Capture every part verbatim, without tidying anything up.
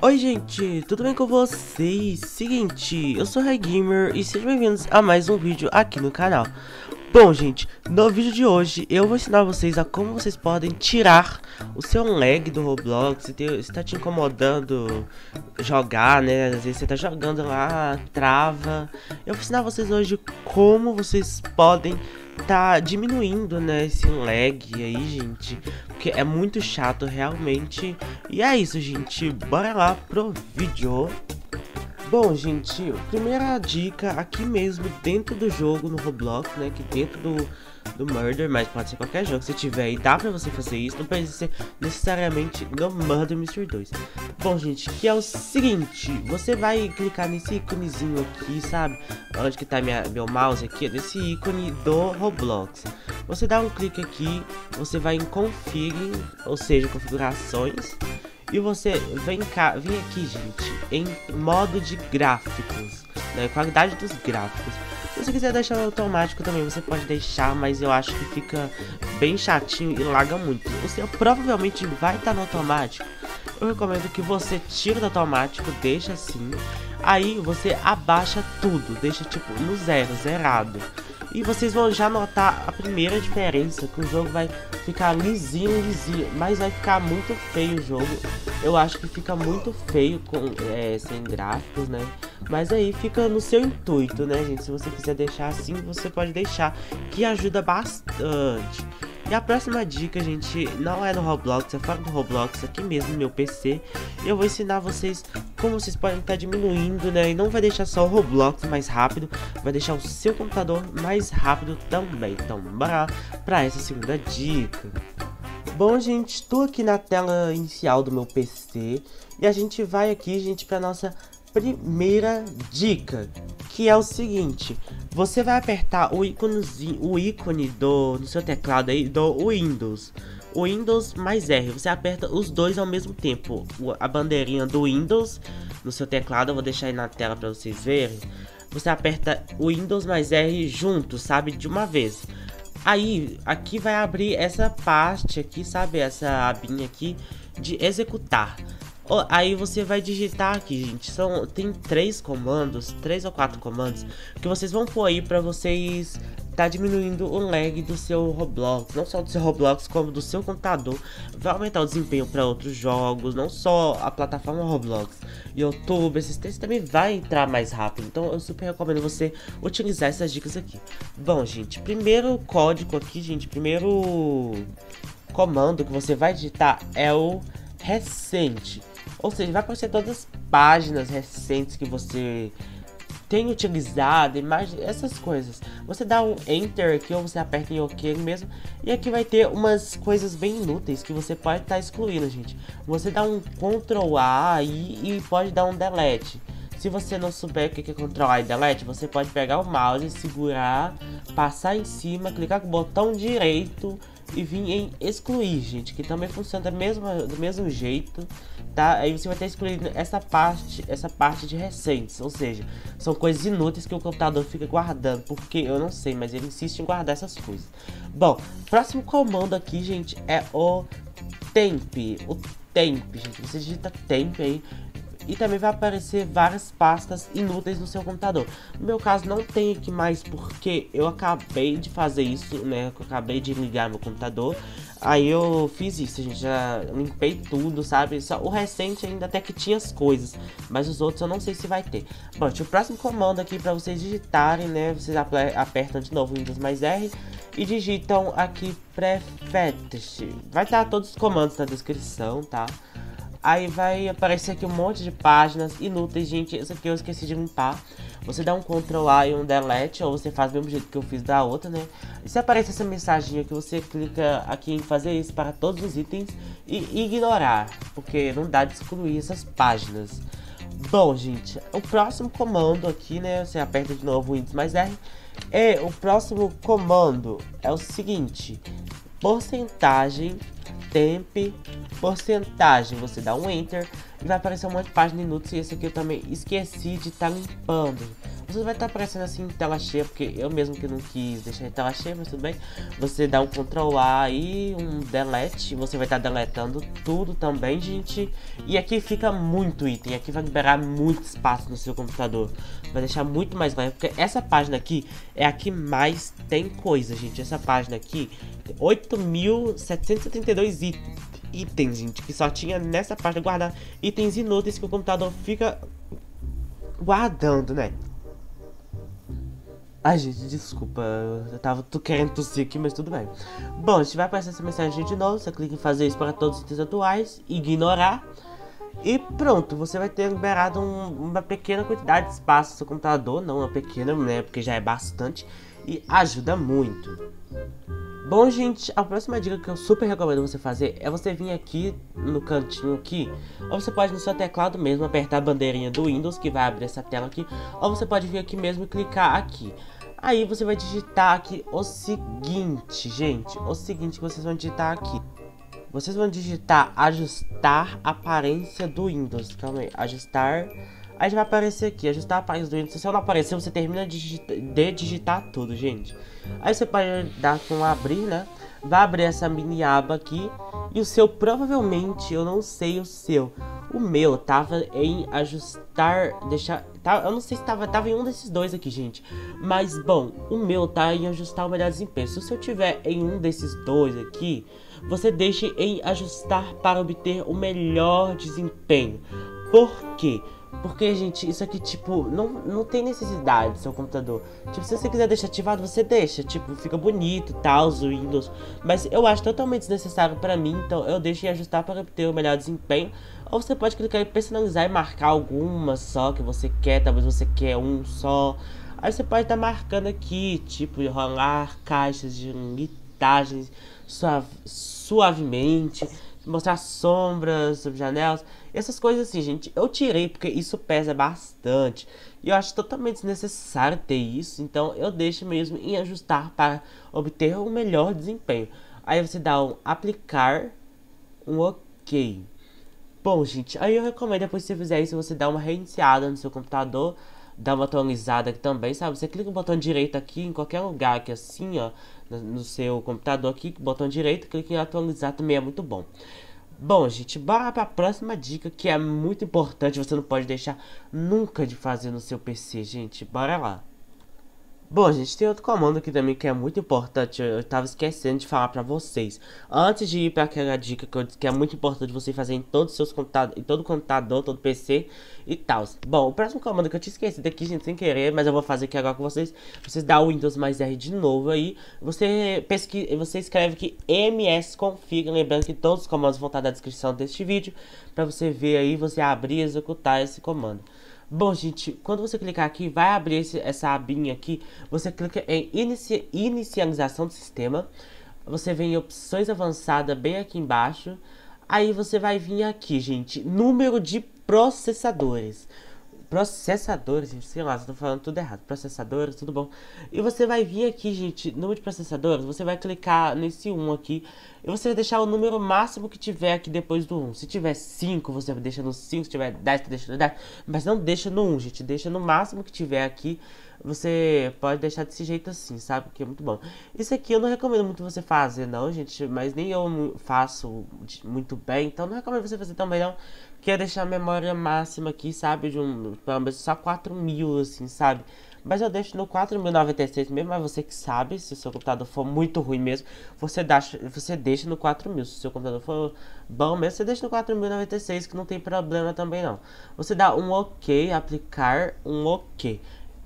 Oi gente, tudo bem com vocês? Seguinte, eu sou o Gamer e sejam bem-vindos a mais um vídeo aqui no canal. Bom gente, no vídeo de hoje eu vou ensinar vocês a como vocês podem tirar o seu lag do Roblox. Se está te incomodando jogar, né? Às vezes você tá jogando lá, trava. Eu vou ensinar vocês hoje como vocês podem tá diminuindo, né, esse lag aí, gente, porque é muito chato realmente. E é isso, gente, bora lá pro vídeo. Bom, gente, primeira dica aqui mesmo dentro do jogo no Roblox, né, aqui dentro do, do Murder, mas pode ser qualquer jogo que você tiver aí, dá pra você fazer isso, não precisa ser necessariamente no Murder Mystery dois. Bom, gente, que é o seguinte, você vai clicar nesse íconezinho aqui, sabe, onde que tá minha, meu mouse aqui, nesse ícone do Roblox. Você dá um clique aqui, você vai em Config, ou seja, configurações. E você vem cá, vem aqui, gente, em modo de gráficos, né, qualidade dos gráficos. Se você quiser deixar automático também, você pode deixar, mas eu acho que fica bem chatinho e laga muito. O seu provavelmente vai estar no automático. Eu recomendo que você tire do automático, deixa assim. Aí você abaixa tudo, deixa tipo no zero, zerado. E vocês vão já notar a primeira diferença, que o jogo vai ficar lisinho, lisinho, mas vai ficar muito feio o jogo. Eu acho que fica muito feio com, é, sem gráficos, né? Mas aí fica no seu intuito, né, gente? Se você quiser deixar assim, você pode deixar, que ajuda bastante. E a próxima dica, gente, não é no Roblox, é fora do Roblox, aqui mesmo no meu P C. Eu vou ensinar vocês como vocês podem estar diminuindo, né? E não vai deixar só o Roblox mais rápido, vai deixar o seu computador mais rápido também. Então, bora para essa segunda dica. Bom, gente, estou aqui na tela inicial do meu P C e a gente vai aqui, gente, para nossa primeira dica, que é o seguinte: você vai apertar o íconezinho, o ícone do no seu teclado aí do Windows, o Windows mais R. Você aperta os dois ao mesmo tempo, a bandeirinha do Windows no seu teclado. Eu vou deixar aí na tela para vocês verem. Você aperta o Windows mais R junto, sabe, de uma vez. Aí aqui vai abrir essa parte aqui, sabe, essa abinha aqui de executar. Aí você vai digitar aqui, gente, são, tem três comandos, três ou quatro comandos que vocês vão pôr aí pra vocês tá diminuindo o lag do seu Roblox, não só do seu Roblox como do seu computador. Vai aumentar o desempenho para outros jogos, não só a plataforma Roblox, YouTube, esses textos também vai entrar mais rápido. Então eu super recomendo você utilizar essas dicas aqui. Bom, gente, primeiro código aqui, gente, primeiro comando que você vai digitar é o recente. Ou seja, vai aparecer todas as páginas recentes que você tem utilizado, imagem, essas coisas. Você dá um Enter aqui ou você aperta em OK mesmo. E aqui vai ter umas coisas bem inúteis que você pode estar tá excluindo, gente. Você dá um Ctrl A aí e pode dar um Delete. Se você não souber o que é Ctrl A e Delete, você pode pegar o mouse, segurar, passar em cima, clicar com o botão direito e vir em excluir, gente, que também funciona do mesmo, do mesmo jeito, tá? Aí você vai ter excluído essa parte, essa parte de recentes, ou seja, são coisas inúteis que o computador fica guardando, porque eu não sei, mas ele insiste em guardar essas coisas. Bom, próximo comando aqui, gente, é o temp, o temp, gente, você digita temp aí. E também vai aparecer várias pastas inúteis no seu computador. No meu caso não tem aqui mais, porque eu acabei de fazer isso, né? Eu acabei de ligar meu computador. Aí eu fiz isso, a gente já limpei tudo, sabe? Só o recente ainda até que tinha as coisas, mas os outros eu não sei se vai ter. Bom, o próximo comando aqui para vocês digitarem, né? Vocês apertam de novo o Windows mais R e digitam aqui Prefetch. Vai estar todos os comandos na descrição, tá? Aí vai aparecer aqui um monte de páginas inúteis, gente. Esse aqui eu esqueci de limpar. Você dá um Ctrl A e um Delete, ou você faz do mesmo jeito que eu fiz da outra, né? E se aparece essa mensagem aqui, você clica aqui em fazer isso para todos os itens e ignorar, porque não dá de excluir essas páginas. Bom, gente, o próximo comando aqui, né? Você aperta de novo o Windows mais R. E o próximo comando é o seguinte: porcentagem temp, porcentagem, você dá um enter e vai aparecer um monte de página de minutos. E esse aqui eu também esqueci de estar tá limpando. Você vai estar tá aparecendo assim em tela cheia, porque eu mesmo que não quis deixar em tela cheia, mas tudo bem. Você dá um control A e um delete, você vai estar tá deletando tudo também, gente. E aqui fica muito item, aqui vai liberar muito espaço no seu computador. Vai deixar muito mais leve, porque essa página aqui é a que mais tem coisa, gente. Essa página aqui, oito mil setecentos e setenta e dois itens, itens, gente, que só tinha nessa página guardar itens inúteis que o computador fica guardando, né? Ai, gente, desculpa, eu tava tô querendo tossir aqui, mas tudo bem. Bom, se vai aparecer essa mensagem de novo, você clica em fazer isso para todos os itens atuais, ignorar. E pronto, você vai ter liberado um, uma pequena quantidade de espaço no seu computador. Não uma pequena, né, porque já é bastante. E ajuda muito. Bom, gente, a próxima dica que eu super recomendo você fazer é você vir aqui no cantinho aqui. Ou você pode no seu teclado mesmo apertar a bandeirinha do Windows, que vai abrir essa tela aqui. Ou você pode vir aqui mesmo e clicar aqui. Aí você vai digitar aqui o seguinte, gente. O seguinte que vocês vão digitar aqui. Vocês vão digitar ajustar aparência do Windows. Calma aí, ajustar. Aí já vai aparecer aqui, ajustar a aparência do Windows. Se não aparecer, você termina de digitar, de digitar tudo, gente. Aí você pode dar com abrir, né? Vai abrir essa mini aba aqui. E o seu, provavelmente, eu não sei o seu. O meu tava em ajustar, deixar... Tá, eu não sei se tava, tava em um desses dois aqui, gente. Mas, bom, o meu tá em ajustar o melhor desempenho. Se o seu tiver em um desses dois aqui, você deixe em ajustar para obter o melhor desempenho. Por quê? Porque, gente, isso aqui, tipo, não, não tem necessidade do seu computador. Tipo, se você quiser deixar ativado, você deixa. Tipo, fica bonito e tal, o Windows. Mas eu acho totalmente desnecessário pra mim, então eu deixo em ajustar para obter o melhor desempenho. Ou você pode clicar em personalizar e marcar alguma só que você quer. Talvez você quer um só. Aí você pode estar marcando aqui, tipo, enrolar caixas de litagens suave, suavemente. Mostrar sombras sobre janelas, essas coisas assim, gente. Eu tirei porque isso pesa bastante e eu acho totalmente desnecessário ter isso. Então eu deixo mesmo em ajustar para obter o melhor desempenho. Aí você dá um aplicar, um ok. Bom, gente, aí eu recomendo depois que você fizer isso, você dá uma reiniciada no seu computador, dá uma atualizada aqui também, sabe? Você clica no botão direito aqui em qualquer lugar aqui assim, ó, no seu computador aqui, botão direito, clica em atualizar, também é muito bom. Bom, gente, bora para a próxima dica, que é muito importante, você não pode deixar nunca de fazer no seu P C, gente. Bora lá. Bom, gente, tem outro comando aqui também que é muito importante, eu tava esquecendo de falar pra vocês. Antes de ir pra aquela dica que eu disse que é muito importante você fazer em todos os seus computadores, em todo computador, todo P C e tal. Bom, o próximo comando que eu tinha esquecido aqui, gente, sem querer, mas eu vou fazer aqui agora com vocês. Vocês dá o Windows mais R de novo aí, você pesquisa, você escreve aqui msconfig, lembrando que todos os comandos vão estar na descrição deste vídeo, pra você ver aí, você abrir e executar esse comando. Bom, gente, quando você clicar aqui, vai abrir esse, essa abinha aqui. Você clica em inici, inicialização do sistema. Você vem em opções avançadas bem aqui embaixo. Aí você vai vir aqui, gente, número de processadores. Processadores, gente, sei lá, eu tô falando tudo errado. Processadores, tudo bom. E você vai vir aqui, gente, número de processadores. Você vai clicar nesse um aqui. E você vai deixar o número máximo que tiver aqui depois do um. Se tiver cinco, você deixa no cinco. Se tiver dez, você deixa no dez. Mas não deixa no um, gente. Deixa no máximo que tiver aqui. Você pode deixar desse jeito assim, sabe? Que é muito bom. Isso aqui eu não recomendo muito você fazer, não, gente. Mas nem eu faço muito bem. Então não recomendo você fazer também, não. Que é deixar a memória máxima aqui, sabe? De um, pelo menos só quatro mil, assim, sabe? Mas eu deixo no quatro mil e noventa e seis mesmo, mas você que sabe, se o seu computador for muito ruim mesmo, você deixa, você deixa no quatro mil. Se o seu computador for bom mesmo, você deixa no quatro mil e noventa e seis, que não tem problema também não. Você dá um ok, aplicar um ok.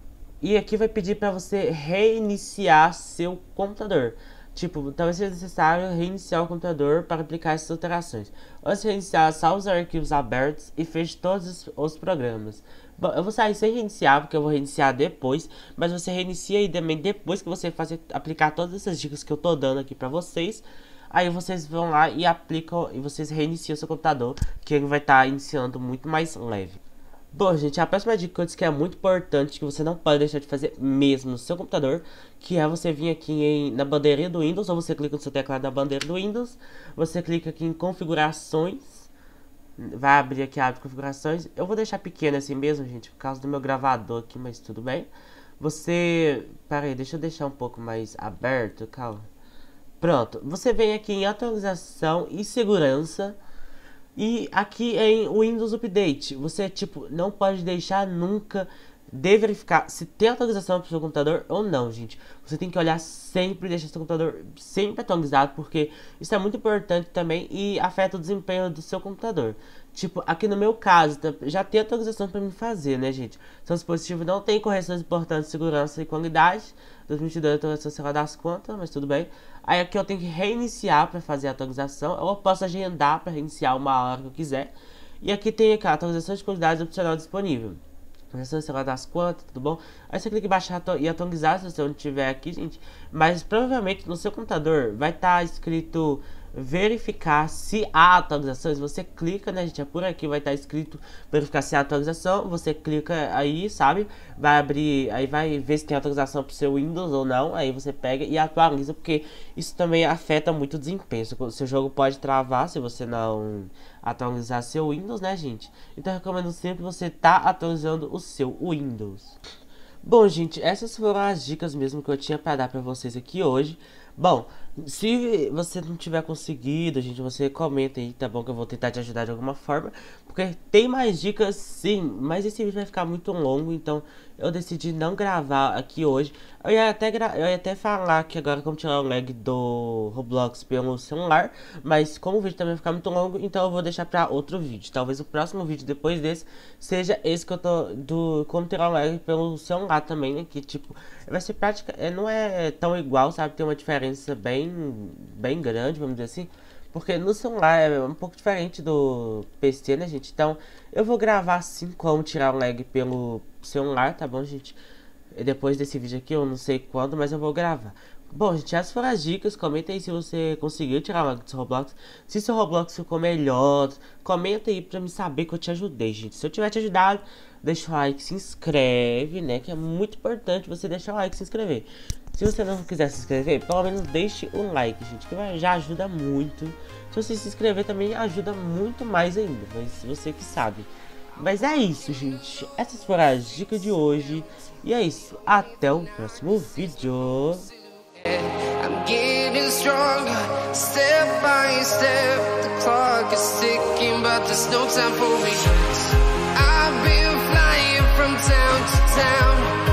E aqui vai pedir para você reiniciar seu computador. Tipo, talvez seja necessário reiniciar o computador para aplicar essas alterações. Antes de reiniciar, salve os arquivos abertos e feche todos os programas. Bom, eu vou sair sem reiniciar, porque eu vou reiniciar depois. Mas você reinicia aí também depois que você fazer, aplicar todas essas dicas que eu tô dando aqui pra vocês. Aí vocês vão lá e aplicam, e vocês reiniciam o seu computador, que ele vai estar tá iniciando muito mais leve. Bom, gente, a próxima dica que eu disse que é muito importante, que você não pode deixar de fazer mesmo no seu computador, que é você vir aqui em, na bandeirinha do Windows, ou você clica no seu teclado na bandeira do Windows, você clica aqui em configurações, vai abrir aqui a aba de configurações. Eu vou deixar pequeno assim mesmo, gente, por causa do meu gravador aqui, mas tudo bem. Você, pera aí, deixa eu deixar um pouco mais aberto, calma. Pronto, você vem aqui em atualização e segurança. E aqui em Windows Update, você tipo não pode deixar nunca de verificar se tem atualização para o seu computador ou não, gente. Você tem que olhar sempre, deixar seu computador sempre atualizado, porque isso é muito importante também e afeta o desempenho do seu computador. Tipo, aqui no meu caso, já tem atualização para me fazer, né, gente? Seu dispositivo não tem correções importantes de segurança e qualidade. dois mil e vinte e dois atualização sei lá das contas, mas tudo bem. Aí aqui eu tenho que reiniciar para fazer a atualização. Ou eu posso agendar para reiniciar uma hora que eu quiser. E aqui tem aqui a atualização de qualidade opcional disponível. Atualização sei lá das contas, tudo bom? Aí você clica em baixar e atualizar se você não tiver aqui, gente. Mas provavelmente no seu computador vai estar escrito verificar se há atualizações. Você clica, né, gente, é por aqui, vai estar escrito verificar se há atualização. Você clica aí, sabe, vai abrir, aí vai ver se tem atualização pro seu Windows ou não. Aí você pega e atualiza, porque isso também afeta muito o desempenho. O seu jogo pode travar se você não atualizar seu Windows, né, gente? Então eu recomendo sempre você tá atualizando o seu Windows. Bom, gente, essas foram as dicas mesmo que eu tinha para dar para vocês aqui hoje. Bom, se você não tiver conseguido, gente, você comenta aí, tá bom? Que eu vou tentar te ajudar de alguma forma. Porque tem mais dicas, sim, mas esse vídeo vai ficar muito longo, então eu decidi não gravar aqui hoje. Eu ia até, gra eu ia até falar que agora como tirar o lag do Roblox pelo celular, mas como o vídeo também vai ficar muito longo, então eu vou deixar pra outro vídeo. Talvez o próximo vídeo depois desse seja esse que eu tô, do como tirar o lag pelo celular também, né? Que tipo, vai ser prática, é, não é tão igual, sabe? Tem uma diferença bem, bem grande, vamos dizer assim. Porque no celular é um pouco diferente do P C, né, gente? Então, eu vou gravar assim como tirar o lag pelo celular, tá bom, gente? E depois desse vídeo aqui, eu não sei quando, mas eu vou gravar. Bom, gente, essas foram as dicas. Comenta aí se você conseguiu tirar o lag do seu Roblox. Se seu Roblox ficou melhor, comenta aí pra me saber que eu te ajudei, gente. Se eu tiver te ajudado, deixa o like, se inscreve, né? Que é muito importante você deixar o like e se inscrever. Se você não quiser se inscrever, pelo menos deixe um like, gente, que já ajuda muito. Se você se inscrever também ajuda muito mais ainda, mas você que sabe. Mas é isso, gente. Essas foram as dicas de hoje. E é isso. Até o próximo vídeo. I'm getting stronger, step by step. The clock is ticking, but there's no time for me. I've been flying from town to town.